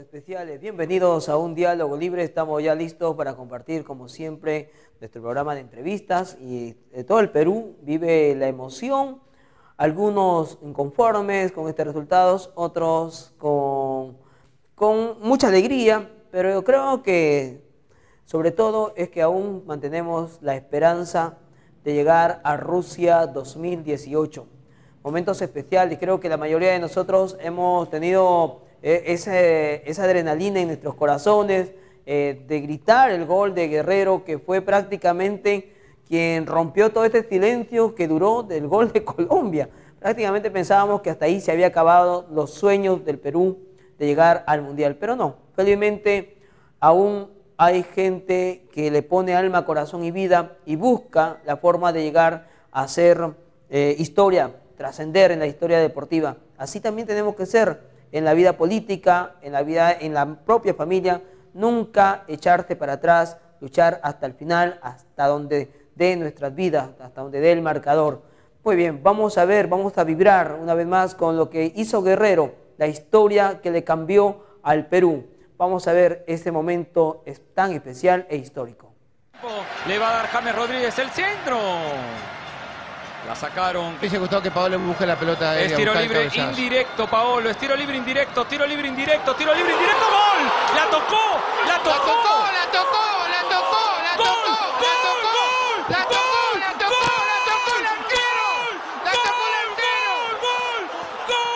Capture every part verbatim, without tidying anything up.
especiales. Bienvenidos a Un Diálogo Libre. Estamos ya listos para compartir, como siempre, nuestro programa de entrevistas. Y de todo el Perú vive la emoción, algunos inconformes con estos resultados, otros con, con mucha alegría, pero yo creo que sobre todo es que aún mantenemos la esperanza de llegar a Rusia dos mil dieciocho. Momentos especiales. Creo que la mayoría de nosotros hemos tenido eh, ese, esa adrenalina en nuestros corazones, eh, de gritar el gol de Guerrero, que fue prácticamente quien rompió todo este silencio que duró del gol de Colombia. Prácticamente pensábamos que hasta ahí se había acabado los sueños del Perú de llegar al Mundial, pero no. Felizmente aún hay gente que le pone alma, corazón y vida y busca la forma de llegar a hacer eh, historia, trascender en la historia deportiva. Así también tenemos que ser en la vida política, en la vida, en la propia familia. Nunca echarte para atrás, luchar hasta el final, hasta donde dé nuestras vidas, hasta donde dé el marcador. Muy bien, vamos a ver, vamos a vibrar una vez más con lo que hizo Guerrero, la historia que le cambió al Perú. Vamos a ver este momento tan especial e histórico. Le va a dar James Rodríguez el centro. La sacaron. Me hubiese gustado que Paolo busque la pelota aérea. Es tiro libre indirecto, Paolo. Es tiro libre indirecto, tiro libre indirecto, tiro libre indirecto. ¡Gol! ¡La tocó! ¡La tocó! ¡La tocó! ¡La tocó! ¡La tocó! ¡La tocó! ¡Gol! ¡La tocó! ¡La tocó! ¡La tocó! ¡La tocó el arquero! ¡La tocó el arquero! ¡Gol! ¡Gol!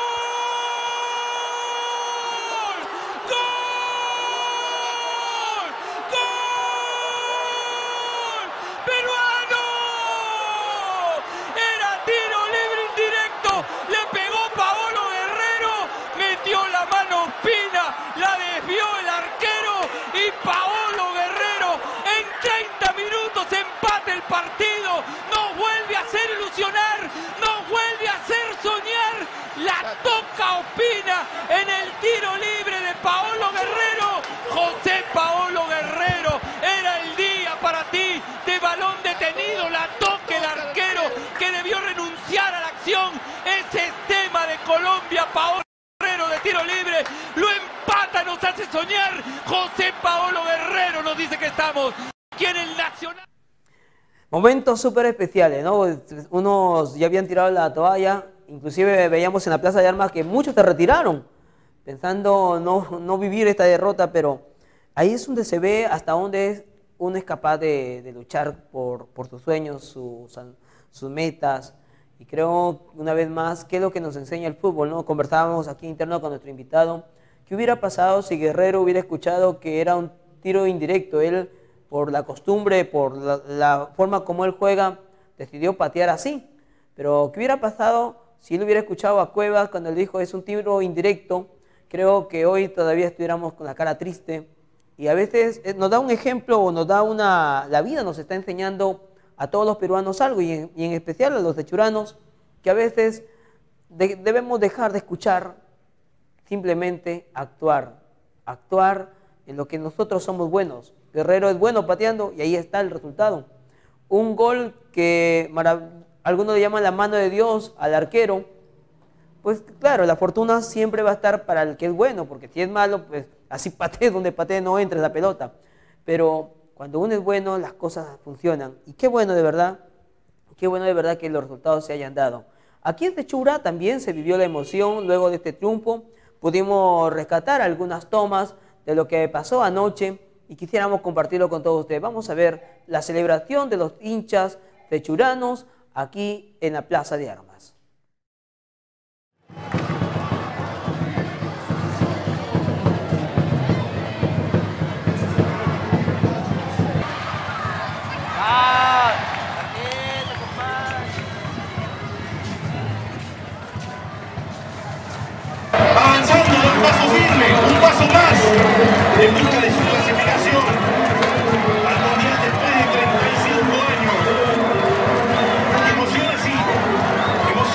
¡Gol! ¡Gol! ¡Peruano! Era tiro libre indirecto. Le pegó Paolo Guerrero. Metió la mano Pina. La desvió el arquero. Y Paolo Guerrero en treinta minutos empata el partido. Nos vuelve a hacer ilusionar. Nos vuelve a hacer soñar. La toca Ospina en el tiro libre de Paolo Guerrero. José Paolo Guerrero, era el día para ti de balón detenido. La toca el arquero que debió renunciar a la acción. Ese es tema de Colombia. Paolo Guerrero de tiro libre lo empata, nos hace soñar. José Paolo Guerrero nos dice que estamos aquí en el Nacional. Momentos súper especiales, ¿no? Unos ya habían tirado la toalla, inclusive veíamos en la Plaza de Armas que muchos se retiraron, pensando no, no vivir esta derrota, pero ahí es donde se ve hasta dónde uno es capaz de, de luchar por, por sus sueños, sus, sus metas. Y creo, una vez más, ¿qué es lo que nos enseña el fútbol, ¿no? Conversábamos aquí interno con nuestro invitado. ¿Qué hubiera pasado si Guerrero hubiera escuchado que era un tiro indirecto? Él, por la costumbre, por la, la forma como él juega, decidió patear así. Pero ¿qué hubiera pasado si él hubiera escuchado a Cuevas cuando él dijo es un tiro indirecto? Creo que hoy todavía estuviéramos con la cara triste. Y a veces nos da un ejemplo o nos da una... La vida nos está enseñando a todos los peruanos algo, y en, y en especial a los hechuranos, que a veces de, debemos dejar de escuchar, simplemente actuar. Actuar en lo que nosotros somos buenos. Guerrero es bueno pateando y ahí está el resultado. Un gol que algunos le llaman la mano de Dios al arquero. Pues claro, la fortuna siempre va a estar para el que es bueno, porque si es malo, pues así patee donde patee no entra la pelota. Pero cuando uno es bueno, las cosas funcionan. Y qué bueno de verdad, qué bueno de verdad que los resultados se hayan dado. Aquí en Techura también se vivió la emoción luego de este triunfo. Pudimos rescatar algunas tomas de lo que pasó anoche y quisiéramos compartirlo con todos ustedes. Vamos a ver la celebración de los hinchas techuranos aquí en la Plaza de Armas. Avanzando un paso firme, un paso más en busca de su clasificación al Mundial después de treinta y cinco años. Emoción así, emoción.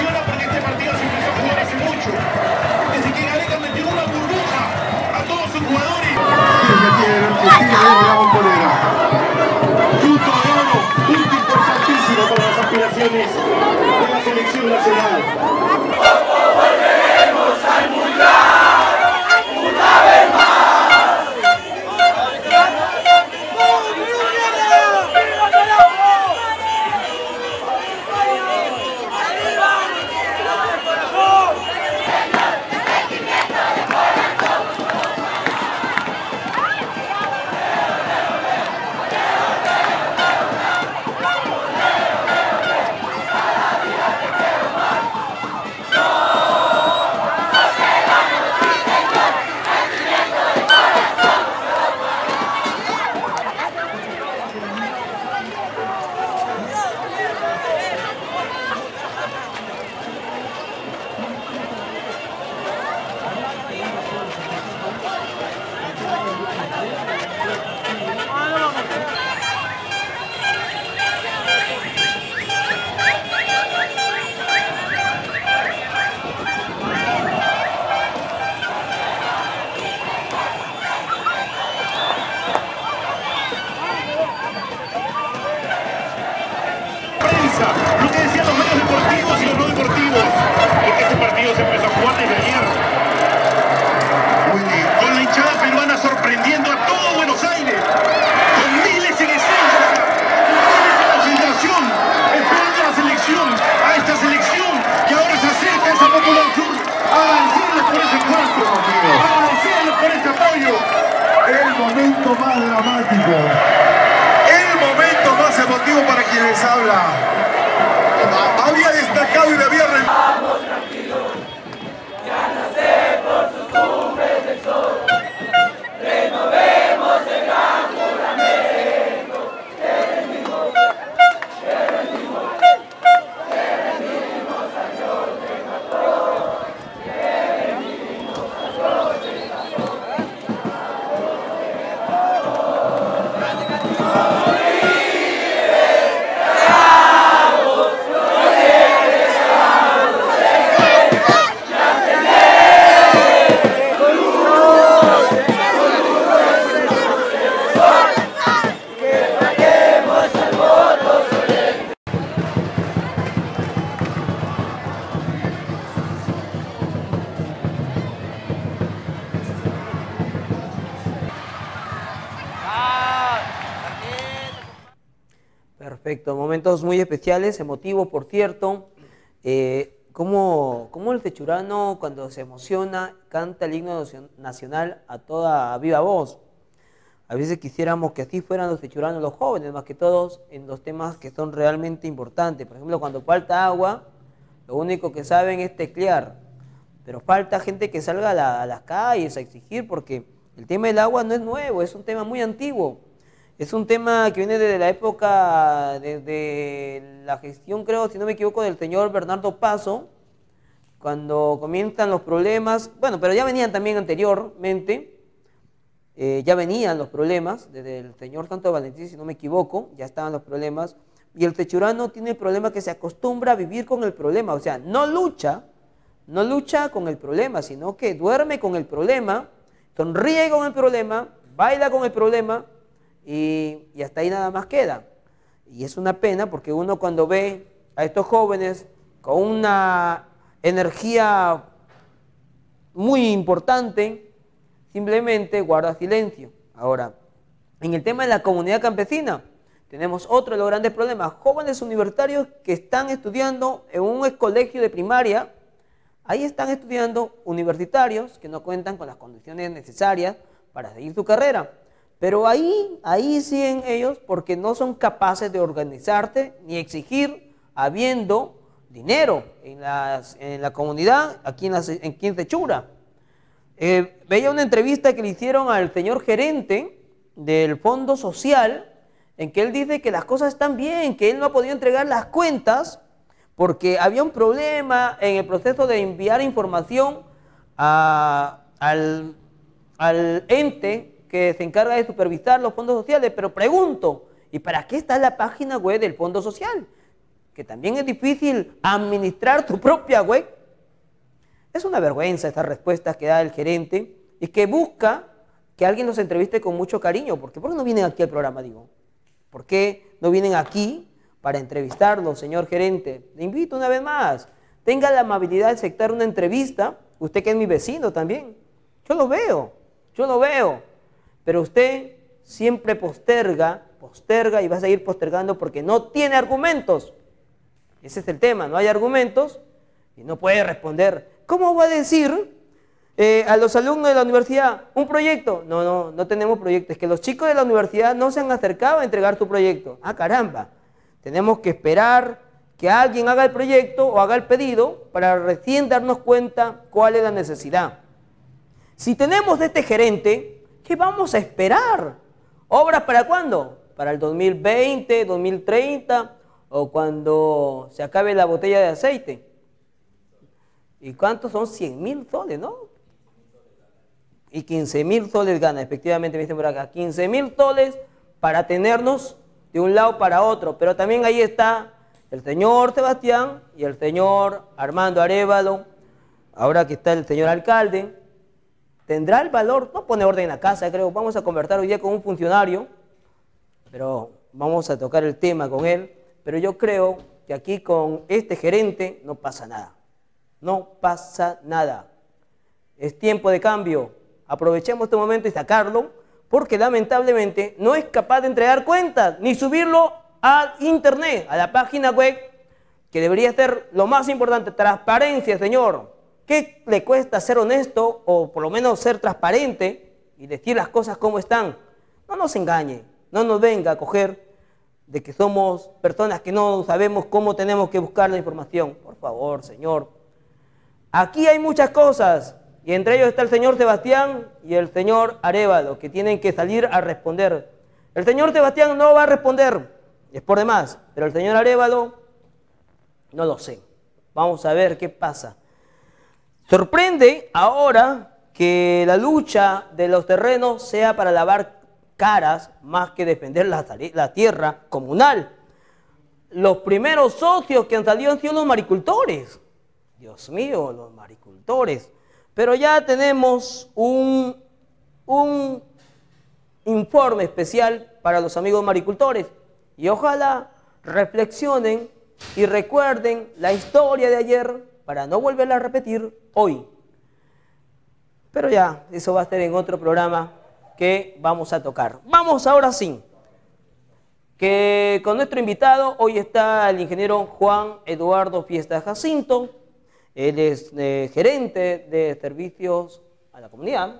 cabeza lo que decían los medios deportivos y los no deportivos, porque este partido se empezó a jugar desde ayer. Con la hinchada peruana sorprendiendo a todo Buenos Aires, con miles en esencia, miles en concentración, esperando a la selección, a esta selección, que ahora se acerca a esa Popular Sur, agradecerles por ese cuarto, agradecerles por ese apoyo. El momento más dramático, el momento más emotivo para quien les habla. Había destacado y debía... Vamos tranquilos, ya nace por sus cumbres del sol. Renovemos el gran juramento. Que rendimos, que rendimos, que rendimos a Dios de patrón. Que rendimos a Dios de patrón. Perfecto, momentos muy especiales, emotivos, por cierto. Eh, ¿cómo, cómo el techurano, cuando se emociona, canta el himno nacional a toda viva voz? A veces quisiéramos que así fueran los techuranos, los jóvenes, más que todos, en los temas que son realmente importantes. Por ejemplo, cuando falta agua, lo único que saben es teclear. Pero falta gente que salga a, la, a las calles a exigir, porque el tema del agua no es nuevo, es un tema muy antiguo. Es un tema que viene desde la época, desde la gestión, creo, si no me equivoco, del señor Bernardo Paso, cuando comienzan los problemas, bueno, pero ya venían también anteriormente, eh, ya venían los problemas, desde el señor Santo Valentín, si no me equivoco, ya estaban los problemas, y el techurano tiene el problema que se acostumbra a vivir con el problema, o sea, no lucha, no lucha con el problema, sino que duerme con el problema, sonríe con el problema, baila con el problema, Y, y hasta ahí nada más queda. Y es una pena porque uno cuando ve a estos jóvenes con una energía muy importante, simplemente guarda silencio. Ahora, en el tema de la comunidad campesina, tenemos otro de los grandes problemas. Jóvenes universitarios que están estudiando en un colegio de primaria, ahí están estudiando universitarios que no cuentan con las condiciones necesarias para seguir su carrera. Pero ahí, ahí siguen ellos porque no son capaces de organizarse ni exigir habiendo dinero en, las, en la comunidad, aquí en, la, en Quin Techura. Eh, veía una entrevista que le hicieron al señor gerente del Fondo Social, en que él dice que las cosas están bien, que él no ha podido entregar las cuentas porque había un problema en el proceso de enviar información a, al, al ente que se encarga de supervisar los fondos sociales, pero pregunto, ¿y para qué está la página web del Fondo Social? Que también es difícil administrar tu propia web. Es una vergüenza estas respuestas que da el gerente y que busca que alguien los entreviste con mucho cariño. Porque ¿por qué no vienen aquí al programa, digo? ¿Por qué no vienen aquí para entrevistarlo, señor gerente? Le invito una vez más, tenga la amabilidad de aceptar una entrevista, usted que es mi vecino también. Yo lo veo, yo lo veo. Pero usted siempre posterga, posterga y va a seguir postergando porque no tiene argumentos. Ese es el tema, no hay argumentos y no puede responder. ¿Cómo va a decir eh, a los alumnos de la universidad un proyecto? No, no, no tenemos proyectos. Es que los chicos de la universidad no se han acercado a entregar tu proyecto. Ah, caramba. Tenemos que esperar que alguien haga el proyecto o haga el pedido para recién darnos cuenta cuál es la necesidad. Si tenemos este gerente, ¿qué vamos a esperar? ¿Obras para cuándo? ¿Para el dos mil veinte, dos mil treinta o cuando se acabe la botella de aceite? ¿Y cuántos son? cien mil soles, ¿no? Y quince mil soles gana, efectivamente me dicen por acá, quince mil soles para tenernos de un lado para otro. Pero también ahí está el señor Sebastián y el señor Armando Arévalo, ahora que está el señor alcalde. Tendrá el valor, no pone orden en la casa, creo, vamos a conversar hoy día con un funcionario, pero vamos a tocar el tema con él, pero yo creo que aquí con este gerente no pasa nada. No pasa nada. Es tiempo de cambio. Aprovechemos este momento y sacarlo, porque lamentablemente no es capaz de entregar cuentas ni subirlo al internet, a la página web, que debería ser lo más importante, transparencia, señor. ¿Qué le cuesta ser honesto o por lo menos ser transparente y decir las cosas como están? No nos engañe, no nos venga a coger de que somos personas que no sabemos cómo tenemos que buscar la información. Por favor, señor. Aquí hay muchas cosas, y entre ellos está el señor Sebastián y el señor Arévalo, que tienen que salir a responder. El señor Sebastián no va a responder, es por demás, pero el señor Arévalo, no lo sé. Vamos a ver qué pasa. Sorprende ahora que la lucha de los terrenos sea para lavar caras más que defender la, la tierra comunal. Los primeros socios que han salido han sido los maricultores. Dios mío, los maricultores. Pero ya tenemos un, un informe especial para los amigos maricultores. Y ojalá reflexionen y recuerden la historia de ayer para no volverla a repetir hoy. Pero ya, eso va a estar en otro programa que vamos a tocar. Vamos ahora sí, que con nuestro invitado hoy está el ingeniero Juan Eduardo Fiesta Jacinto. Él es eh, gerente de servicios a la comunidad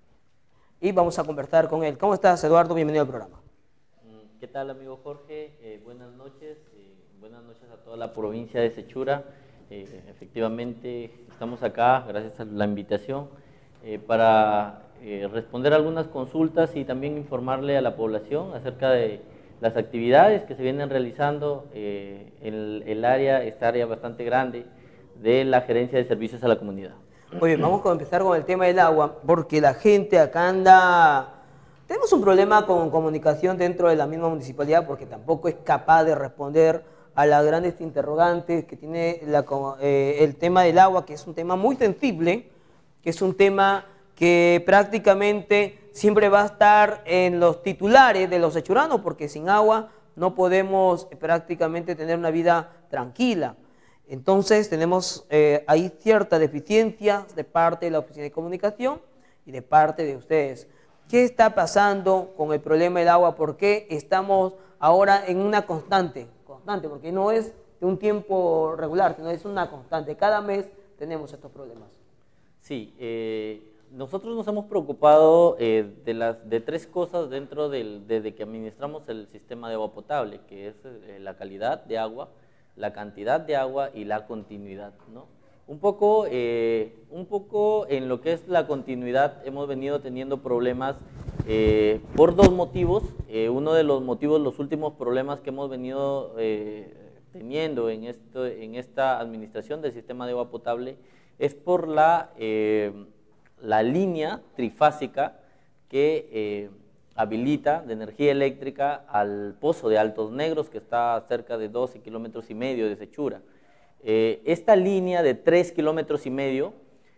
y vamos a conversar con él. ¿Cómo estás, Eduardo? Bienvenido al programa. ¿Qué tal, amigo Jorge? Eh, buenas noches. Eh, buenas noches a toda la provincia de Sechura. Eh, efectivamente, estamos acá, gracias a la invitación, eh, para eh, responder algunas consultas y también informarle a la población acerca de las actividades que se vienen realizando eh, en el área, esta área bastante grande, de la Gerencia de Servicios a la Comunidad. Muy bien, vamos a empezar con el tema del agua, porque la gente acá anda... Tenemos un problema con comunicación dentro de la misma municipalidad, porque tampoco es capaz de responder a las grandes interrogantes que tiene la, eh, el tema del agua, que es un tema muy sensible, que es un tema que prácticamente siempre va a estar en los titulares de los sechuranos, porque sin agua no podemos prácticamente tener una vida tranquila. Entonces tenemos eh, ahí ciertas deficiencias de parte de la Oficina de Comunicación y de parte de ustedes. ¿Qué está pasando con el problema del agua? ¿Por qué estamos ahora en una constante? Constante, porque no es de un tiempo regular, sino es una constante. Cada mes tenemos estos problemas. Sí, eh, nosotros nos hemos preocupado eh, de, las, de tres cosas dentro del, desde que administramos el sistema de agua potable, que es eh, la calidad de agua, la cantidad de agua y la continuidad, ¿no? Un poco, eh, un poco en lo que es la continuidad hemos venido teniendo problemas eh, por dos motivos. Eh, uno de los motivos, los últimos problemas que hemos venido eh, teniendo en, esto, en esta administración del sistema de agua potable es por la, eh, la línea trifásica que eh, habilita de energía eléctrica al pozo de Altos Negros, que está a cerca de doce kilómetros y medio de Sechura. Eh, esta línea de tres kilómetros y medio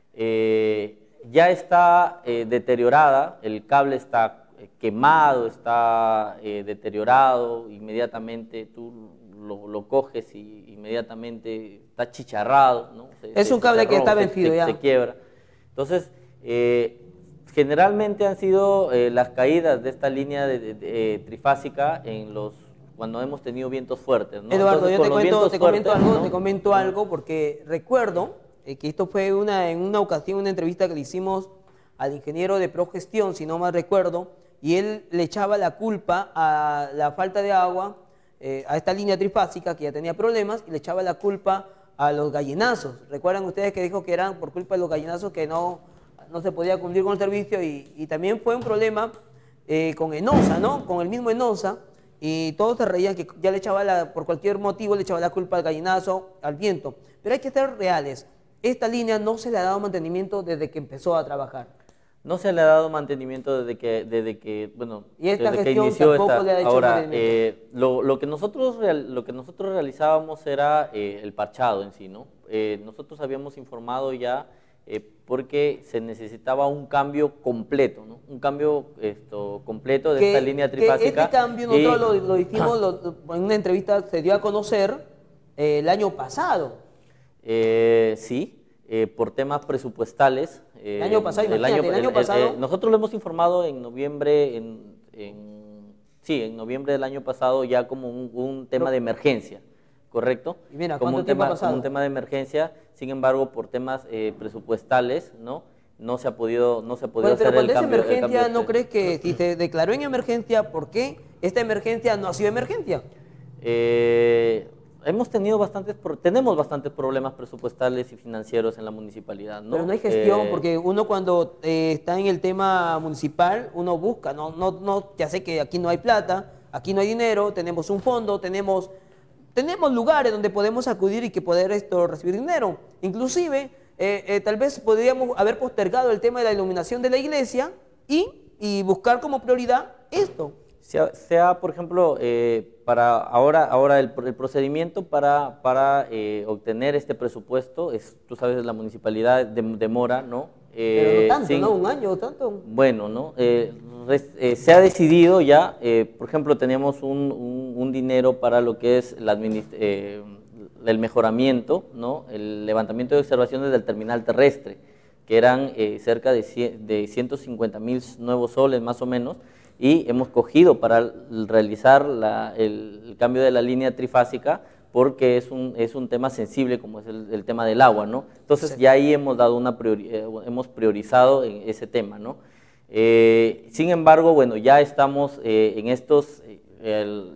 eh, ya está eh, deteriorada, el cable está eh, quemado, está eh, deteriorado, inmediatamente tú lo, lo coges y inmediatamente está chicharrado, ¿no? Se, es se, un cable se que rompe, está vencido se, ya. Se quiebra. Entonces, eh, generalmente han sido eh, las caídas de esta línea de, de, de, eh, trifásica en los cuando hemos tenido vientos fuertes, ¿no? Eduardo, Entonces, yo te, cuento, te comento fuertes, algo, ¿no? te comento algo porque recuerdo eh, que esto fue una, en una ocasión, una entrevista que le hicimos al ingeniero de Progestión, si no mal recuerdo, y él le echaba la culpa a la falta de agua, eh, a esta línea trifásica que ya tenía problemas, y le echaba la culpa a los gallinazos. ¿Recuerdan ustedes que dijo que eran por culpa de los gallinazos que no, no se podía cumplir con el servicio? Y, y también fue un problema eh, con Enosa, ¿no? Con el mismo Enosa. Y todos se reían que ya le echaba la, por cualquier motivo le echaba la culpa al gallinazo, al viento. Pero hay que ser reales. Esta línea no se le ha dado mantenimiento desde que empezó a trabajar. No se le ha dado mantenimiento desde que, desde que bueno, y esta desde que gestión inició tampoco esta. le ha hecho Ahora, mantenimiento. Eh, lo, lo, que nosotros real, lo que nosotros realizábamos era eh, el parchado en sí, ¿no? Eh, nosotros habíamos informado ya eh, porque se necesitaba un cambio completo, ¿no? Un cambio esto, completo de que, esta línea trifásica. Este cambio nosotros y, lo, lo hicimos, lo, en una entrevista se dio a conocer eh, el año pasado. Eh, sí, eh, por temas presupuestales. Eh, El año pasado, el imagínate, el año el- pasado. eh, nosotros lo hemos informado en noviembre, en, en- sí, en noviembre del año pasado ya como un, un tema Pero- de emergencia, ¿correcto? Y mira, como ¿cuánto un tiempo ha tema, pasado? como un tema de emergencia, sin embargo, por temas eh, presupuestales, ¿no? No se ha podido, no se ha podido Bueno, pero hacer el cuando es cambio. el emergencia, cambio ¿no de- crees que si se declaró en emergencia, por qué esta emergencia no ha sido emergencia? Eh, hemos tenido bastantes, pro- tenemos bastantes problemas presupuestales y financieros en la municipalidad, ¿no? Pero no hay gestión, Eh, porque uno cuando eh, está en el tema municipal, uno busca, no, no, no, ya sé que aquí no hay plata, aquí no hay dinero, tenemos un fondo, tenemos, tenemos lugares donde podemos acudir y que poder esto recibir dinero. Inclusive, eh, eh, tal vez podríamos haber postergado el tema de la iluminación de la iglesia y, y buscar como prioridad esto. Sea, sea, por ejemplo, eh, para ahora, ahora el, el procedimiento para, para eh, obtener este presupuesto, es, tú sabes, la municipalidad de- demora, ¿no? Pero no Eh, tanto, sin- ¿no? Un año, tanto. Bueno, ¿no? Eh, res- eh, se ha decidido ya, eh, por ejemplo, teníamos un, un- un dinero para lo que es la administ- eh, el mejoramiento, ¿no? El levantamiento de observaciones del terminal terrestre, que eran eh, cerca de, cien de ciento cincuenta mil nuevos soles más o menos, y hemos cogido para realizar la- el, el cambio de la línea trifásica porque es un, es un tema sensible como es el, el tema del agua, ¿no? Entonces Sí. ya ahí hemos, dado una priori- eh, hemos priorizado en ese tema, ¿no? Eh, sin embargo, bueno, ya estamos eh, en estos, eh, el-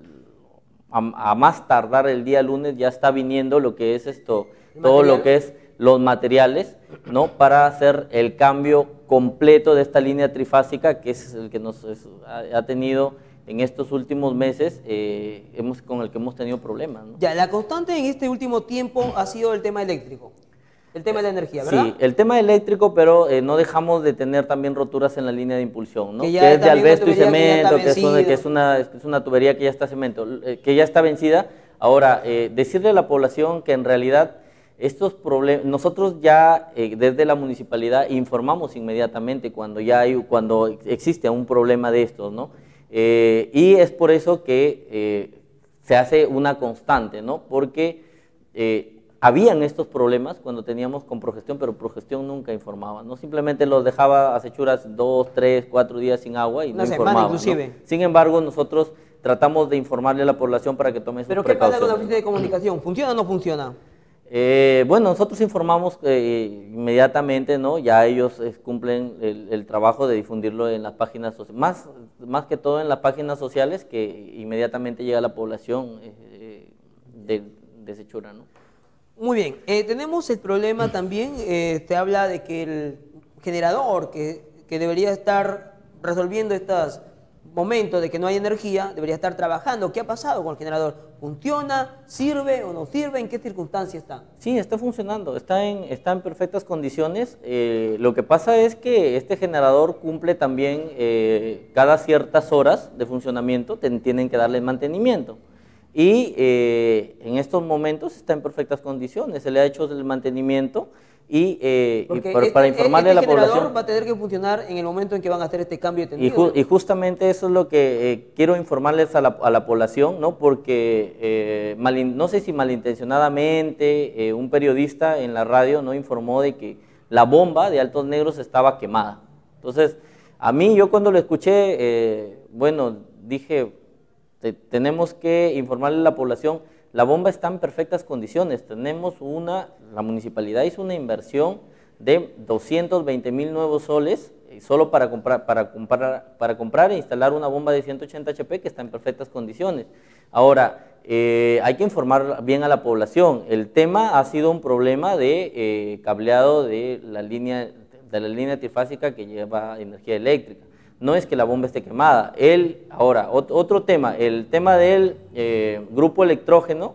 a, a más tardar el día lunes ya está viniendo lo que es esto, ¿El todo material? lo que es los materiales, ¿no? Para hacer el cambio completo de esta línea trifásica, que es el que nos es- ha, ha tenido en estos últimos meses, eh, hemos, con el que hemos tenido problemas, ¿no? Ya, la constante en este último tiempo ha sido el tema eléctrico, el tema de la energía, ¿verdad? Sí, el tema eléctrico, pero eh, no dejamos de tener también roturas en la línea de impulsión, ¿no? Que Que, ya es de también una albesto y tubería que ya está cemento, que, es una, que vencida. es, una, es una tubería que ya está cemento, eh, que ya está vencida. Ahora, eh, decirle a la población que en realidad estos problemas, nosotros ya eh, desde la municipalidad informamos inmediatamente cuando ya hay, cuando existe un problema de estos, ¿no? Eh, y es por eso que eh, se hace una constante, ¿no? Porque eh, habían estos problemas cuando teníamos con Progestión, pero Progestión nunca informaba, ¿no? Simplemente los dejaba a acechuras dos, tres, cuatro días sin agua y Una no semana informaba, ¿no? inclusive. Sin embargo, nosotros tratamos de informarle a la población para que tome sus ¿Pero qué pasa con la precauciones. oficina de comunicación? ¿Funciona o no funciona? Eh, bueno, nosotros informamos eh, inmediatamente, ¿no? Ya ellos eh, cumplen el, el trabajo de difundirlo en las páginas sociales, más, más que todo en las páginas sociales, que inmediatamente llega a la población eh, de, de Sechura, ¿no? Muy bien, eh, tenemos el problema también, eh, se habla de que el generador que, que debería estar resolviendo estos momentos de que no hay energía, debería estar trabajando. ¿Qué ha pasado con el generador? ¿Funciona? ¿Sirve o no sirve? ¿En qué circunstancia está? Sí, está funcionando, está en, está en perfectas condiciones. Eh, lo que pasa es que este generador cumple también eh, cada ciertas horas de funcionamiento, ten- tienen que darle mantenimiento. Y eh, en estos momentos está en perfectas condiciones, se le ha hecho el mantenimiento y, eh, y Porque para, este, para informarle este a la generador población. va a tener que funcionar en el momento en que van a hacer este cambio de Y, tendido. ju- y justamente eso es lo que eh, quiero informarles a la, a la población, ¿no? Porque eh, malin- no sé si malintencionadamente eh, un periodista en la radio no informó de que la bomba de Altos Negros estaba quemada. Entonces, a mí yo cuando lo escuché, eh, bueno, dije, te- tenemos que informarle a la población, la bomba está en perfectas condiciones, tenemos una, la municipalidad hizo una inversión de doscientos veinte mil nuevos soles eh, solo para comprar, para, comprar, para comprar e instalar una bomba de ciento ochenta H P que está en perfectas condiciones. Ahora, eh, hay que informar bien a la población, el tema ha sido un problema de eh, cableado de la línea, de la línea trifásica que lleva energía eléctrica. No es que la bomba esté quemada. Él, ahora, ot- otro tema, el tema del eh, grupo electrógeno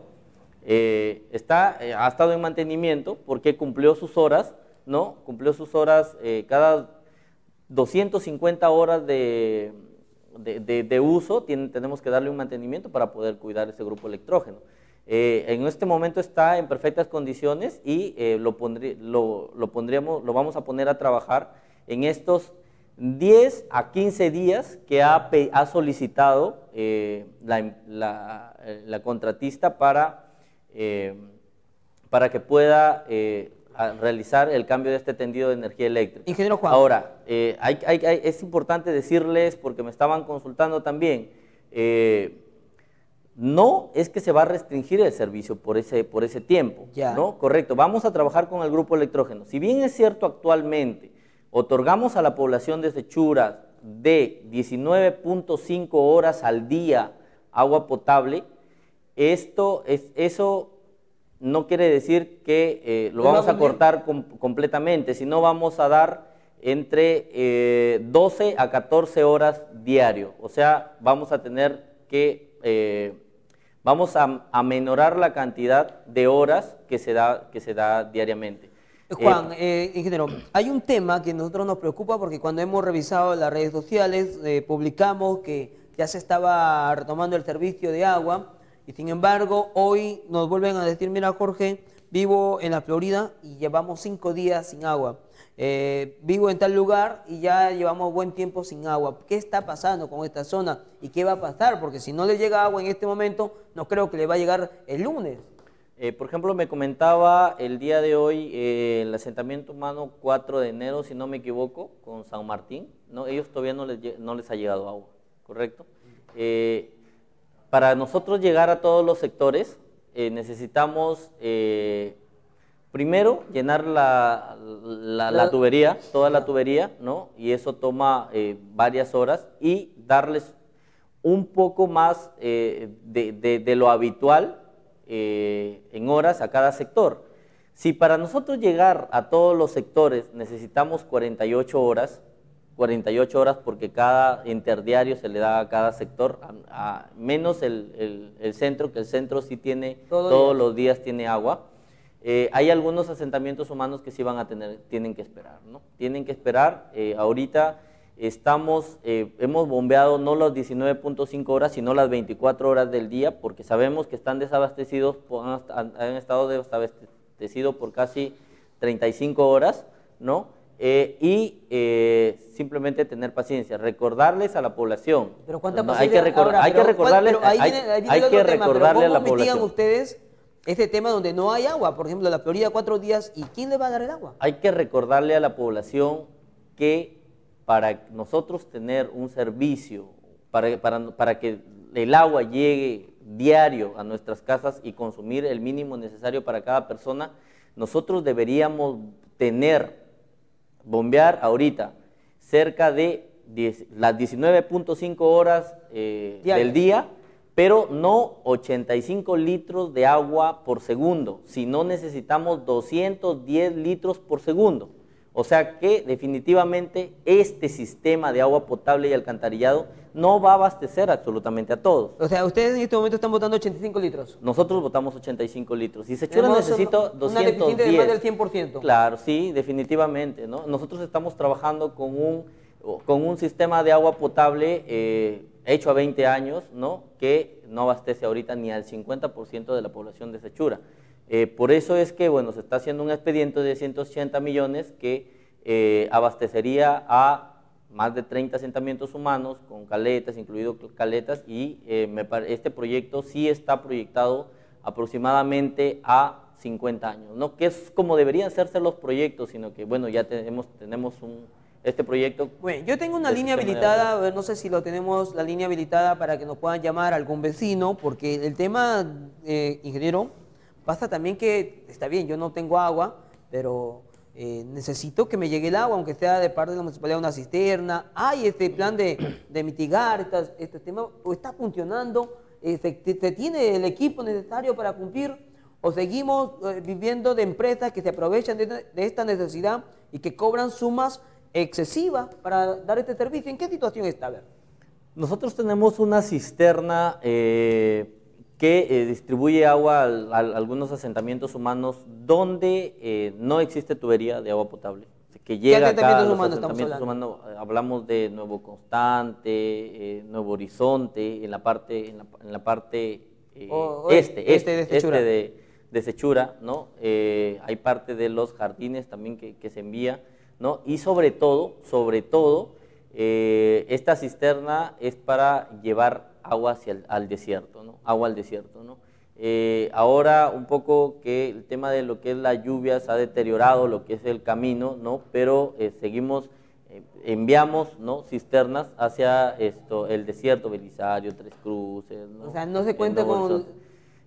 eh, está, eh, ha estado en mantenimiento porque cumplió sus horas, ¿no? Cumplió sus horas eh, cada doscientas cincuenta horas de, de, de- de uso, tiene- tenemos que darle un mantenimiento para poder cuidar ese grupo electrógeno. Eh, en este momento está en perfectas condiciones y eh, lo, pondrí- lo, lo pondríamos, lo vamos a poner a trabajar en estos diez a quince días que ha, pe- ha solicitado eh, la, la- eh, la contratista para eh, para que pueda eh, realizar el cambio de este tendido de energía eléctrica. Ingeniero Juan. Ahora, eh, hay, hay, hay, es importante decirles, porque me estaban consultando también, eh, no es que se va a restringir el servicio por ese, por ese tiempo, ya. ¿no? Correcto, vamos a trabajar con el grupo electrógeno. Si bien es cierto actualmente, otorgamos a la población de Sechura de diecinueve punto cinco horas al día agua potable, esto es, eso no quiere decir que eh, lo vamos a cortar com completamente, sino vamos a dar entre eh, doce a catorce horas diario, o sea, vamos a tener que... Eh, Vamos a, a menorar la cantidad de horas que se da, que se da diariamente. Juan, eh, ingeniero, hay un tema que a nosotros nos preocupa porque cuando hemos revisado las redes sociales eh, publicamos que ya se estaba retomando el servicio de agua y sin embargo hoy nos vuelven a decir, mira Jorge, vivo en la Florida y llevamos cinco días sin agua. Eh, vivo en tal lugar y ya llevamos buen tiempo sin agua. ¿Qué está pasando con esta zona y qué va a pasar? Porque si no le llega agua en este momento, no creo que le va a llegar el lunes. Eh, por ejemplo, me comentaba el día de hoy eh, el asentamiento humano cuatro de enero, si no me equivoco, con San Martín, ¿no? Ellos todavía no les, no les ha llegado agua, ¿correcto? Eh, para nosotros llegar a todos los sectores eh, necesitamos... Eh, Primero, llenar la, la, la tubería, toda la tubería, ¿no? Y eso toma eh, varias horas y darles un poco más eh, de, de, de lo habitual eh, en horas a cada sector. Si para nosotros llegar a todos los sectores necesitamos cuarenta y ocho horas, cuarenta y ocho horas porque cada interdiario se le da a cada sector, a, a menos el, el, el centro, que el centro sí tiene, Todo todos días. los días tiene agua. Eh, hay algunos asentamientos humanos que sí van a tener, tienen que esperar, ¿no? Tienen que esperar, eh, ahorita estamos, eh, hemos bombeado no las diecinueve punto cinco horas, sino las veinticuatro horas del día, porque sabemos que están desabastecidos, han, han estado desabastecidos por casi treinta y cinco horas, ¿no? Eh, y eh, simplemente tener paciencia, recordarles a la población. Pero ¿cuánta no, paciencia? Hay que, recor Ahora, hay que recordarles, pero ahí hay, viene, ahí viene hay que tema, recordarle a la ¿cómo mitigan población. ustedes este tema donde no hay agua? Por ejemplo, la Florida cuatro días, ¿y quién le va a dar el agua? Hay que recordarle a la población que para nosotros tener un servicio, para, para, para que el agua llegue diario a nuestras casas y consumir el mínimo necesario para cada persona, nosotros deberíamos tener, bombear ahorita cerca de diez, las diecinueve punto cinco horas eh, del día, pero no ochenta y cinco litros de agua por segundo, sino necesitamos doscientos diez litros por segundo. O sea que definitivamente este sistema de agua potable y alcantarillado no va a abastecer absolutamente a todos. O sea, ustedes en este momento están botando ochenta y cinco litros. Nosotros botamos ochenta y cinco litros. Y Sechura necesita doscientos diez. Una de más del cien por ciento. Claro, sí, definitivamente, ¿no? Nosotros estamos trabajando con un, con un sistema de agua potable eh, hecho a veinte años, ¿no? Que no abastece ahorita ni al cincuenta por ciento de la población de Sechura. Eh, por eso es que, bueno, se está haciendo un expediente de ciento ochenta millones que eh, abastecería a más de treinta asentamientos humanos con caletas, incluido caletas, y eh, me este proyecto sí está proyectado aproximadamente a cincuenta años, ¿no? Que es como deberían hacerse los proyectos, sino que, bueno, ya tenemos, tenemos un, este proyecto. Bueno, yo tengo una línea habilitada, a ver, no sé si lo tenemos, la línea habilitada para que nos puedan llamar algún vecino, porque el tema, eh, ingeniero, pasa también que, está bien, yo no tengo agua, pero eh, necesito que me llegue el agua, aunque sea de parte de la municipalidad una cisterna. Hay este plan de, de mitigar estas, este tema, o está funcionando, eh, se, se tiene el equipo necesario para cumplir, o seguimos eh, viviendo de empresas que se aprovechan de, de esta necesidad y que cobran sumas excesivas para dar este servicio. ¿En qué situación está? A ver. Nosotros tenemos una cisterna eh, que eh, distribuye agua a, a, a algunos asentamientos humanos donde eh, no existe tubería de agua potable. Que llega acá a los humanos, asentamientos humanos, hablamos de Nuevo Constante, eh, Nuevo Horizonte, en la parte, en la, en la parte eh, oh, este, este, este, de Sechura, este de, de Sechura, ¿no? Eh, hay parte de los jardines también que, que se envía, ¿no? Y sobre todo, sobre todo, eh, esta cisterna es para llevar agua hacia el al desierto, ¿no? Agua al desierto, ¿no? Eh, ahora un poco que el tema de lo que es las lluvias ha deteriorado lo que es el camino, ¿no? Pero eh, seguimos, eh, enviamos, ¿no? cisternas hacia esto, el desierto, Belisario, Tres Cruces, ¿no? O sea, no se cuenta Nuevo con... Horizonte.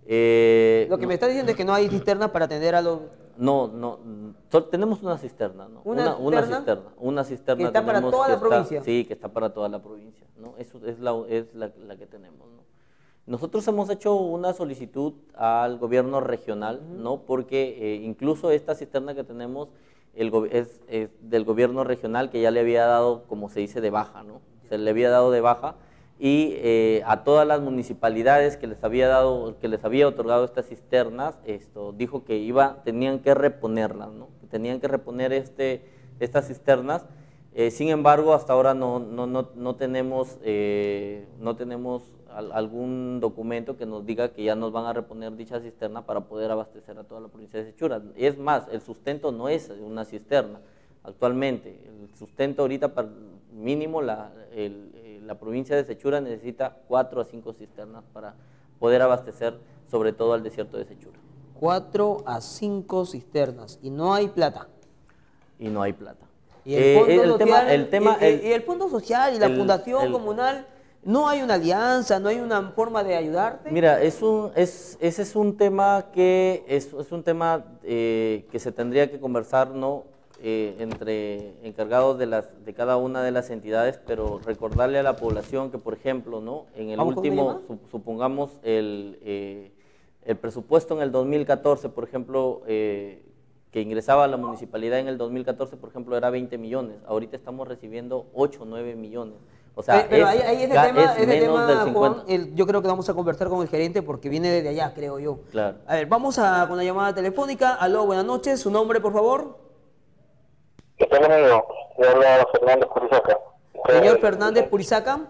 Eh, Lo que no, me está diciendo es que no hay cisternas para atender a los... no, no, so- tenemos una cisterna, ¿no? ¿Una una cisterna? cisterna, una cisterna ¿Que está para tenemos toda que la está- provincia? Sí, que está para toda la provincia, ¿no? Eso es la, es la, la que tenemos, ¿no? Nosotros hemos hecho una solicitud al gobierno regional, uh-huh. ¿no? Porque eh, incluso esta cisterna que tenemos el go es, es del gobierno regional que ya le había dado, como se dice, de baja, ¿no? Se le había dado de baja y eh, a todas las municipalidades que les había dado, que les había otorgado estas cisternas, esto dijo que iba, tenían que reponerlas, ¿no? Tenían que reponer este, estas cisternas. Eh, sin embargo, hasta ahora no, no, no, no tenemos, eh, no tenemos al, algún documento que nos diga que ya nos van a reponer dicha cisterna para poder abastecer a toda la provincia de Sechura. Es más, el sustento no es una cisterna actualmente. El sustento ahorita, para mínimo, la, el, la provincia de Sechura necesita cuatro a cinco cisternas para poder abastecer sobre todo al desierto de Sechura. Cuatro a cinco cisternas y no hay plata. Y no hay plata. Y el, fondo eh, el, social, tema, el tema, y, el, y el fondo social y la el, fundación el, comunal, no hay una alianza, no hay una forma de ayudarte. Mira, es un, es, ese es un tema que es, es un tema eh, que se tendría que conversar, ¿no? Eh, entre encargados de las de cada una de las entidades, pero recordarle a la población que, por ejemplo, ¿no? En el último, su, supongamos el, eh, el presupuesto en el dos mil catorce, por ejemplo, eh, que ingresaba a la municipalidad en el dos mil catorce, por ejemplo, era veinte millones. Ahorita estamos recibiendo ocho o nueve millones. O sea, pero es, ahí, ahí ese tema, es ese menos tema, del cincuenta. Juan, el, yo creo que vamos a conversar con el gerente porque viene desde allá, creo yo. Claro. A ver, vamos a, con la llamada telefónica. Aló, buenas noches. ¿Su nombre, por favor? ¿Qué tal, amigo? Yo hablo Fernández Purizaca. Señor Fernández Purizaca.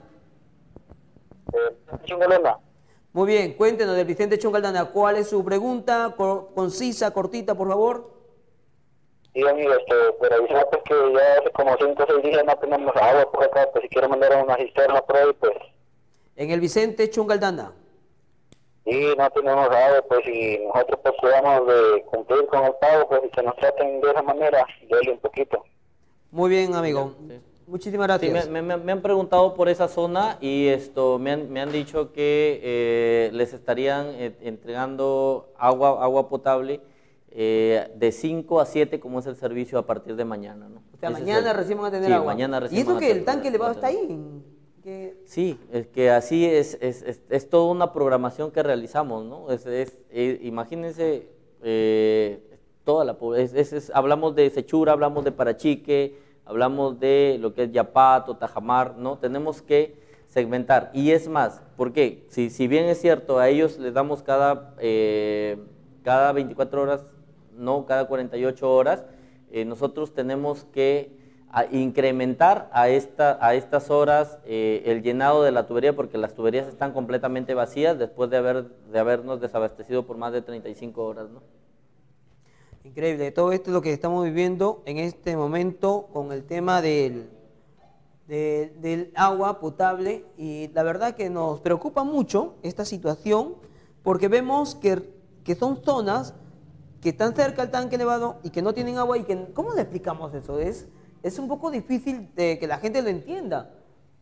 Eh, Chungaldana. Muy bien, cuéntenos del Vicente Chungaldana. ¿Cuál es su pregunta? Cor concisa, cortita, por favor. Sí, amigo, este, pero avisar pues que ya hace como cinco o seis días no tenemos agua por acá, pues si quiero mandar a una cisterna por ahí, pues. En el Vicente Chungaldana. Sí, no tenemos agua, pues y nosotros pues podamos de cumplir con el pago, pues y que nos traten de esa manera, duele un poquito. Muy bien, amigo. Sí. Muchísimas gracias. Sí, me, me, me han preguntado por esa zona y esto me han, me han dicho que eh, les estarían eh, entregando agua, agua potable eh, de cinco a siete, como es el servicio a partir de mañana, ¿no? O sea, Ese mañana es el, recién van a tener sí, agua. mañana recién ¿Y eso van a que el tener- tanque elevado van a está tener. ahí? Que... Sí, es que así es, es, es, es toda una programación que realizamos, ¿no? Es, es, eh, imagínense, eh, toda la po- es, es, es- hablamos de Sechura, hablamos de Parachique, hablamos de lo que es Yapato, Tajamar, ¿no? Tenemos que segmentar. Y es más, ¿por qué? Si, si bien es cierto, a ellos les damos cada, eh, cada veinticuatro horas, no cada cuarenta y ocho horas, eh, nosotros tenemos que a incrementar a, esta, a estas horas eh, el llenado de la tubería, porque las tuberías están completamente vacías después de, haber, de habernos desabastecido por más de treinta y cinco horas, ¿no? Increíble. Todo esto es lo que estamos viviendo en este momento con el tema del, de- del agua potable y la verdad que nos preocupa mucho esta situación porque vemos que, que son zonas que están cerca al tanque elevado y que no tienen agua y que, ¿cómo le explicamos eso? Es, es un poco difícil de que la gente lo entienda.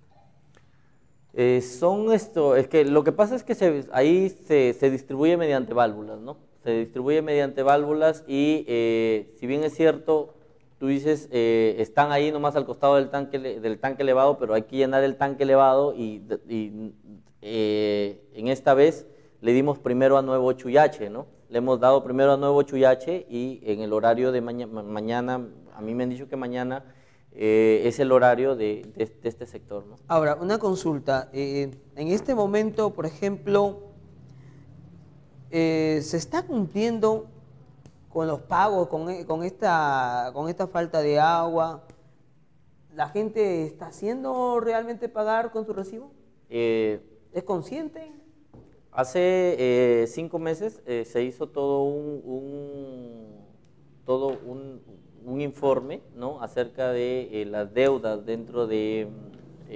Eh, son esto, es que lo que pasa es que se, ahí se, se distribuye mediante válvulas, ¿no? Se distribuye mediante válvulas y eh, si bien es cierto, tú dices, eh, están ahí nomás al costado del tanque, del tanque elevado, pero hay que llenar el tanque elevado y, y eh, en esta vez le dimos primero a Nuevo Chuyache, ¿no? Le hemos dado primero a Nuevo Chuyache y en el horario de maña mañana, a mí me han dicho que mañana eh, es el horario de, de, de este sector, ¿no? Ahora, una consulta. Eh, en este momento, por ejemplo, eh, ¿se está cumpliendo con los pagos, con, e- con, esta, con esta falta de agua? ¿La gente está haciendo realmente pagar con su recibo? Eh, ¿Es consciente? Hace eh, cinco meses eh, se hizo todo un, un todo un, un informe, ¿no? Acerca de eh, las deudas dentro de eh,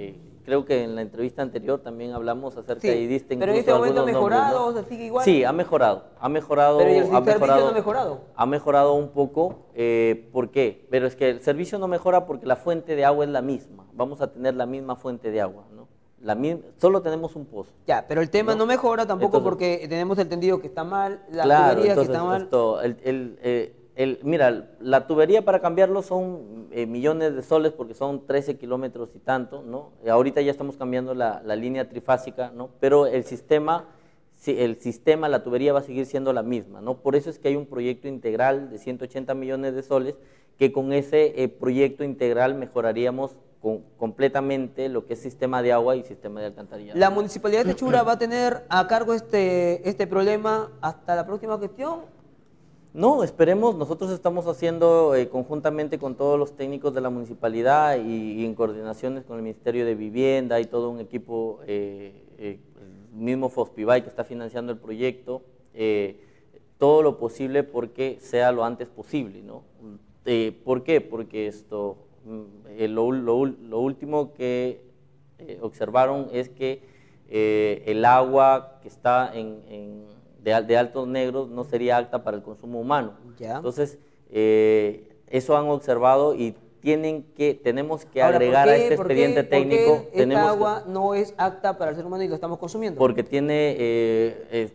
creo que en la entrevista anterior también hablamos acerca Sí, de diste pero en incluso este momento ha algunos nombres, mejorado, ¿no? o sea, sigue igual. Sí, ha mejorado, ha mejorado, Pero ¿y el ha servicio mejorado, no ha mejorado? Ha mejorado un poco, eh, ¿por qué? Pero es que el servicio no mejora porque la fuente de agua es la misma, vamos a tener la misma fuente de agua, ¿no? La misma, solo tenemos un pozo. Ya, pero el tema no, ¿no? no mejora tampoco Entonces, porque tenemos el tendido que está mal, la claro, tubería entonces, que está mal. Esto, el, el, eh, el, mira, la tubería para cambiarlo son eh, millones de soles porque son trece kilómetros y tanto, ¿no? Eh, ahorita ya estamos cambiando la, la línea trifásica, ¿no? Pero el sistema, sí, el sistema, la tubería va a seguir siendo la misma, ¿no? Por eso es que hay un proyecto integral de ciento ochenta millones de soles que con ese eh, proyecto integral mejoraríamos con, completamente lo que es sistema de agua y sistema de alcantarillado. ¿La Municipalidad de Techura va a tener a cargo este, este problema hasta la próxima gestión? No, esperemos, nosotros estamos haciendo eh, conjuntamente con todos los técnicos de la municipalidad y, y en coordinaciones con el Ministerio de Vivienda y todo un equipo, eh, eh, el mismo FOSPIBAY que está financiando el proyecto, eh, todo lo posible porque sea lo antes posible, ¿no? Eh, ¿Por qué? Porque esto, eh, lo, lo, lo último que eh, observaron es que eh, el agua que está en, en, de, de Altos Negros no sería apta para el consumo humano. Ya. Entonces, eh, eso han observado y tienen que, tenemos que Ahora, agregar ¿por a qué- este por qué- expediente por qué técnico. esta tenemos agua que, no es apta para el ser humano y lo estamos consumiendo? porque tiene eh, eh,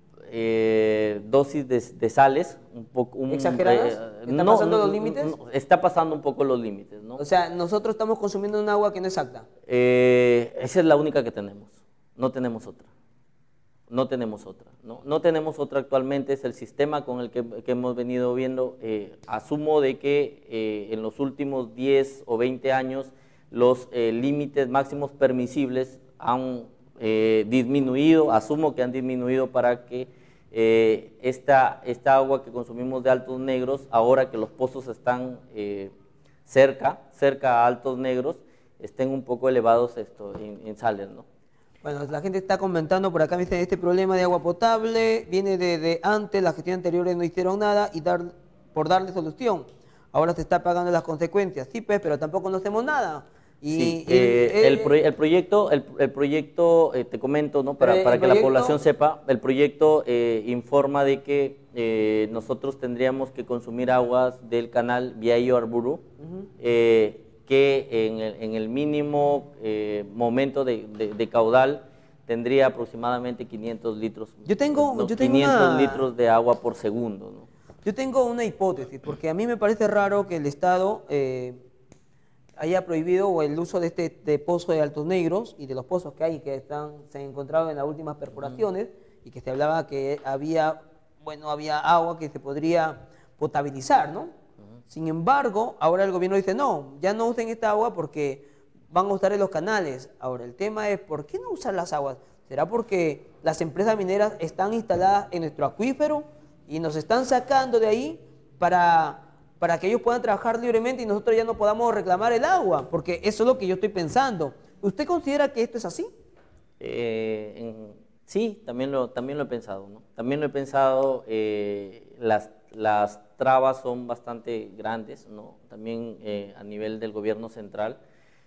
eh, dosis de, de sales un poco un, ¿Exageradas? eh, ¿Está no, pasando no, los límites? no, está pasando un poco los límites, ¿no? O sea, nosotros estamos consumiendo un agua que no es apta. Eh, esa es la única que tenemos, no tenemos otra, no tenemos otra, no, no tenemos otra actualmente, es el sistema con el que, que hemos venido viendo. Eh, asumo de que eh, en los últimos diez o veinte años los eh, límites máximos permisibles han eh, disminuido, asumo que han disminuido para que eh, esta, esta agua que consumimos de Altos Negros, ahora que los pozos están eh, cerca, cerca a Altos Negros, estén un poco elevados esto en, en sales, ¿no? Bueno, la gente está comentando por acá, me dicen, este problema de agua potable viene de, de antes, las gestiones anteriores no hicieron nada y dar, por darle solución. Ahora se está pagando las consecuencias. Sí, pues, pero tampoco no hacemos nada. Y Sí, el- eh, el, el- proye- el proyecto, el, el proyecto eh, te comento, ¿no? Para, Pero el para que proyecto- la población sepa, el proyecto eh, informa de que eh, nosotros tendríamos que consumir aguas del canal Biayo Arburu, eh, que en el, en el mínimo eh, momento de, de- de caudal tendría aproximadamente quinientos litros, Yo tengo- no, yo tengo quinientos una- litros de agua por segundo, ¿no? Yo tengo una hipótesis, porque a mí me parece raro que el Estado eh, haya prohibido el uso de este de pozo de Altos Negros y de los pozos que hay que están, se han encontrado en las últimas perforaciones y que se hablaba que había, bueno, había agua que se podría potabilizar, ¿no? Sin embargo, ahora el gobierno dice, no, ya no usen esta agua porque van a usar en los canales. Ahora, el tema es, ¿por qué no usar las aguas? ¿Será porque las empresas mineras están instaladas en nuestro acuífero y nos están sacando de ahí para, para que ellos puedan trabajar libremente y nosotros ya no podamos reclamar el agua? Porque eso es lo que yo estoy pensando. ¿Usted considera que esto es así? Eh, en- sí, también lo, también lo he pensado, ¿no? También lo he pensado, eh, las, las trabas son bastante grandes, ¿no? También eh, a nivel del gobierno central.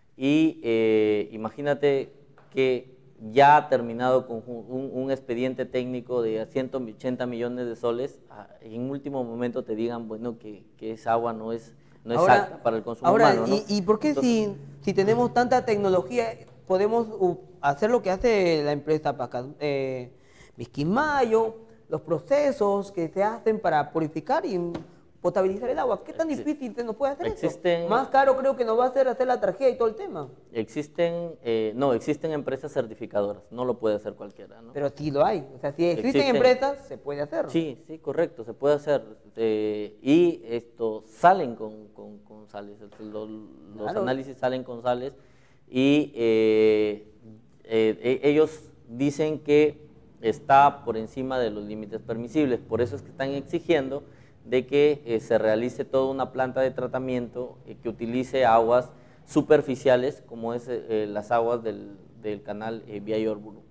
Y eh, imagínate que ya ha terminado con un, un expediente técnico de ciento ochenta millones de soles, ah, y en último momento te digan, bueno, que, que esa agua no es, no es Ahora- apta para el consumo ahora, humano, ¿no? ¿y, y por qué Entonces, si, si tenemos tanta tecnología podemos uh, hacer lo que hace la empresa Paca, eh, Misquimayo, los procesos que se hacen para purificar y potabilizar el agua? ¿Qué tan Exi- difícil se nos puede hacer existen- eso? Más caro creo que nos va a hacer hacer la tarjeta y todo el tema. Existen, eh, no, existen empresas certificadoras, no lo puede hacer cualquiera, ¿no? Pero sí lo hay. O sea, si existen Existen. empresas, se puede hacer. Sí, sí, correcto, se puede hacer. eh, y esto salen con, con- con sales, lo- los Claro. análisis salen con sales y eh, eh, e- ellos dicen que está por encima de los límites permisibles, por eso es que están exigiendo de que eh, se realice toda una planta de tratamiento eh, que utilice aguas superficiales como es eh, las aguas del, del canal eh, Biayo Arburu.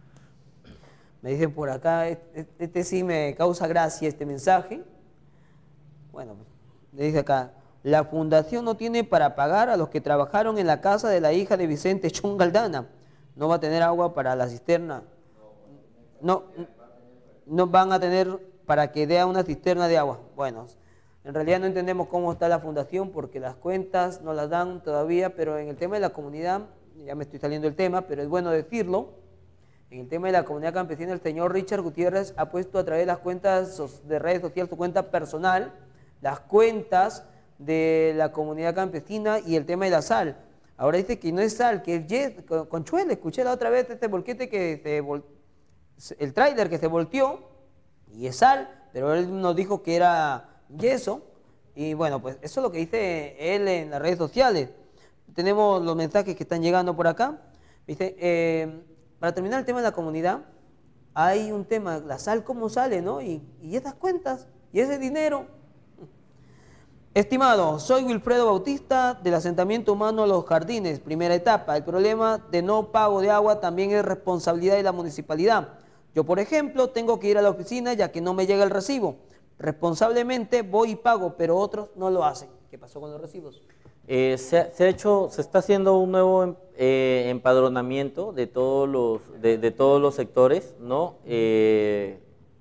Me dicen por acá, este, este sí me causa gracia este mensaje. Bueno, le dice acá, La fundación no tiene para pagar a los que trabajaron en la casa de la hija de Vicente Chong Galdana. No va a tener agua para la cisterna. No, no van a tener para que dé una cisterna de agua. Bueno, en realidad no entendemos cómo está la fundación porque las cuentas no las dan todavía, pero en el tema de la comunidad, ya me estoy saliendo del tema, pero es bueno decirlo, en el tema de la comunidad campesina el señor Richard Gutiérrez ha puesto a través de las cuentas de redes sociales, su cuenta personal, las cuentas de la comunidad campesina y el tema de la sal. Ahora dice que no es sal, que es yes, conchuela. Escuché la otra vez este volquete que se vol el tráiler que se volteó y es sal, pero él nos dijo que era yeso. Y bueno, pues eso es lo que dice él en las redes sociales. Tenemos los mensajes que están llegando por acá. Dice, eh, para terminar el tema de la comunidad, hay un tema, la sal cómo sale, ¿no? Y, y esas cuentas, y ese dinero. Estimado, soy Wilfredo Bautista del asentamiento humano Los Jardines, primera etapa. El problema de no pago de agua también es responsabilidad de la municipalidad. Yo, por ejemplo, tengo que ir a la oficina ya que no me llega el recibo. Responsablemente voy y pago, pero otros no lo hacen. ¿Qué pasó con los recibos? Eh, se, se ha hecho, se está haciendo un nuevo eh, empadronamiento de todos los, de, de todos los sectores, ¿no? Eh,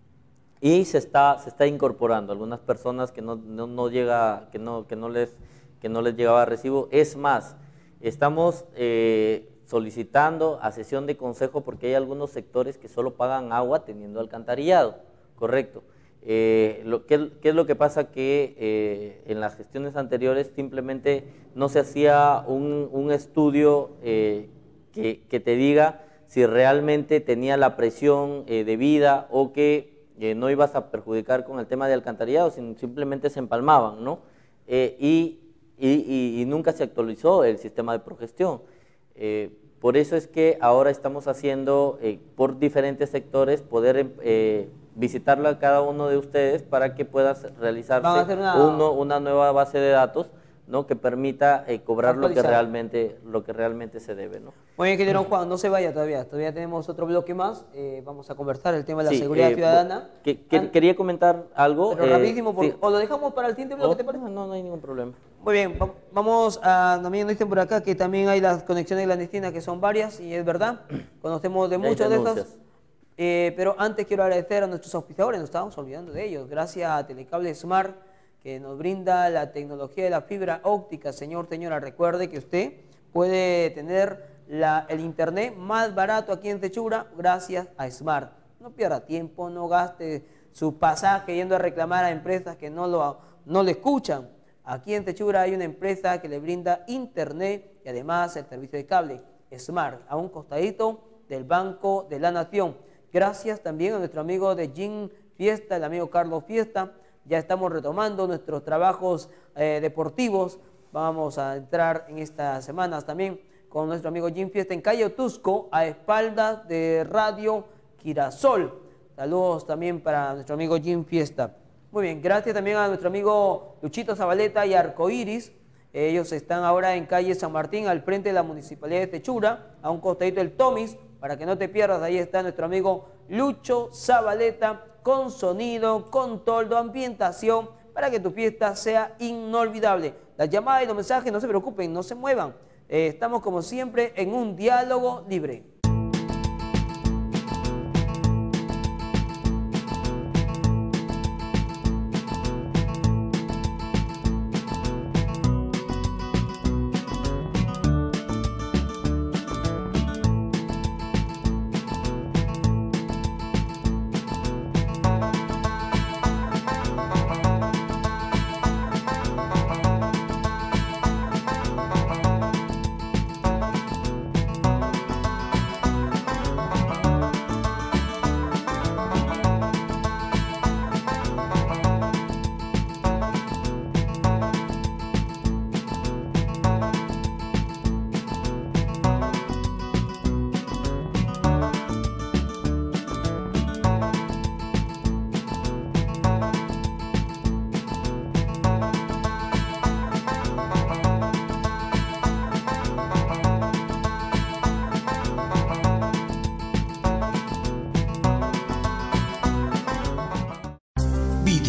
y se está, se está incorporando algunas personas que no, no, no llega, que no, que no les, que no les llegaba recibo. Es más, estamos eh, solicitando a sesión de consejo porque hay algunos sectores que solo pagan agua teniendo alcantarillado, correcto. Eh, lo, ¿qué, ¿Qué es lo que pasa? Que eh, en las gestiones anteriores simplemente no se hacía un, un estudio eh, que, que te diga si realmente tenía la presión eh, debida o que eh, no ibas a perjudicar con el tema de alcantarillado, sino simplemente se empalmaban, ¿no? Eh, y, y, y, y nunca se actualizó el sistema de progestión. Eh, por eso es que ahora estamos haciendo eh, por diferentes sectores poder eh, visitarlo a cada uno de ustedes para que pueda realizarse una... Uno, una nueva base de datos, ¿no? Que permita eh, cobrar lo que realmente lo que realmente se debe, ¿no? Muy bien, ingeniero Juan, no se vaya todavía, todavía tenemos otro bloque más, eh, vamos a conversar el tema de la sí, seguridad eh, ciudadana. Que, que, quería comentar algo. Pero eh, rapidísimo, por, sí. o lo dejamos para el siguiente bloque, oh, ¿te parece? No, no hay ningún problema. Muy bien, vamos a, también nos dicen por acá que también hay las conexiones clandestinas que son varias, y es verdad, conocemos de muchos de estos. Eh, pero antes quiero agradecer a nuestros auspiciadores, nos estábamos olvidando de ellos, gracias a Telecable Smart, que nos brinda la tecnología de la fibra óptica. Señor, señora, recuerde que usted puede tener la, el internet más barato aquí en Techura gracias a Smart. No pierda tiempo, no gaste su pasaje yendo a reclamar a empresas que no lo, no le escuchan. Aquí en Techura hay una empresa que le brinda internet y además el servicio de cable. Smart, a un costadito del Banco de la Nación. Gracias también a nuestro amigo de Gym Fiesta, el amigo Carlos Fiesta. Ya estamos retomando nuestros trabajos eh, deportivos. Vamos a entrar en estas semanas también con nuestro amigo Gym Fiesta en calle Otusco, a espaldas de Radio Girasol. Saludos también para nuestro amigo Gym Fiesta. Muy bien, gracias también a nuestro amigo Luchito Zabaleta y Arcoiris. Ellos están ahora en calle San Martín, al frente de la Municipalidad de Techura, a un costadito del Tomis, para que no te pierdas. Ahí está nuestro amigo Lucho Zabaleta, con sonido, con toldo, ambientación, para que tu fiesta sea inolvidable. Las llamadas y los mensajes, no se preocupen, no se muevan. Eh, estamos como siempre en un diálogo libre.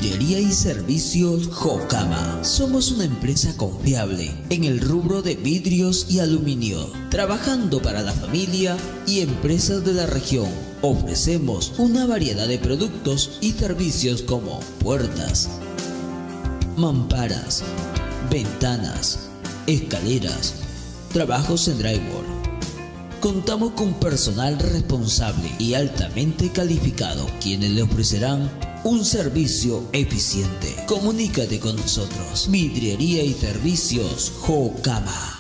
Vidriería y servicios Jocama. Somos una empresa confiable en el rubro de vidrios y aluminio, trabajando para la familia y empresas de la región. Ofrecemos una variedad de productos y servicios como puertas, mamparas, ventanas, escaleras, trabajos en drywall. Contamos con personal responsable y altamente calificado, quienes le ofrecerán un servicio eficiente. Comunícate con nosotros. Vidriería y servicios Jocama.